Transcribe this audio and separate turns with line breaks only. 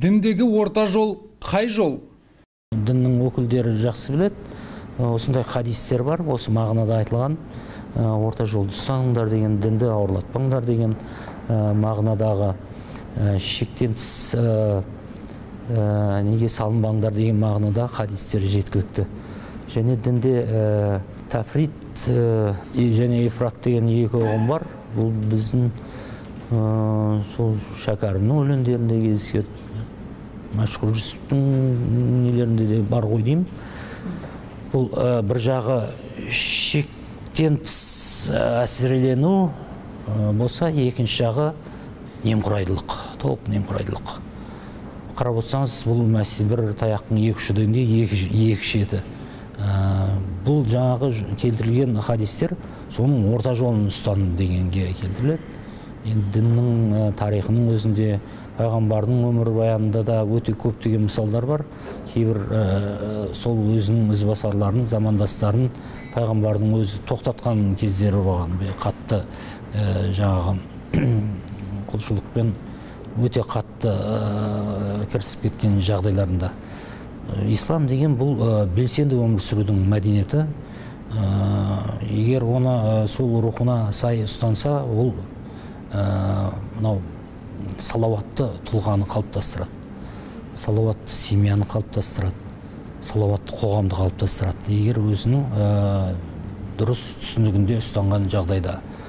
Діндегі орта жол қай жол?
Діннің өкілдері жақсы біледі. Осындай хадистер бар, осы мағынада айтылған. Орта жолды ұстаныңдар деген, дінді ауырлатпаңдар деген мағынадағы, шектен тыс неге салынбаңдар деген мағынада хадистер жеткілікті. Және дінде тафрит және ифрат деген екі ұғым бар. Бұл біздің сол Шәкәрімнің өлеңдерінде кездеседі, Мәшһүр Жүсіптің нелерінде де бар ғой деймін. Бұл бір жағы шектен тыс әсірелену болса, екінші жағы немқұрайдылық, толық немқұрайдылық. Қарап отырсаңыз, бұл мәселе бір таяқтың екі ұшыдың екі шеті. Бұл жаңағы келтірілген хадистер соның орта жолын ұстану дегенге келтіріледі. Енді діннің тарихының өзінде, пайғамбардың өмір баянында да өте көптеген мысалдар бар. Кейбір сол өзінің ізбасарларын, замандастарын пайғамбардың өзі тоқтатқан кездері болған. Қатты жаңағы құлшылықпен өте қатты кірісіп кеткен жағдайларында. Ислам деген бұл белсенді өмір сүрудің мәдениеті. Егер оны сол рухына сай ұстанса, ол мынау салауатты тұлғаны қалыптастырады, салауатты семьяны қалыптастырады, салауатты қоғамды қалыптастырады. Егер өзінің дұрыс түсінігінде ұстанған жағдайда.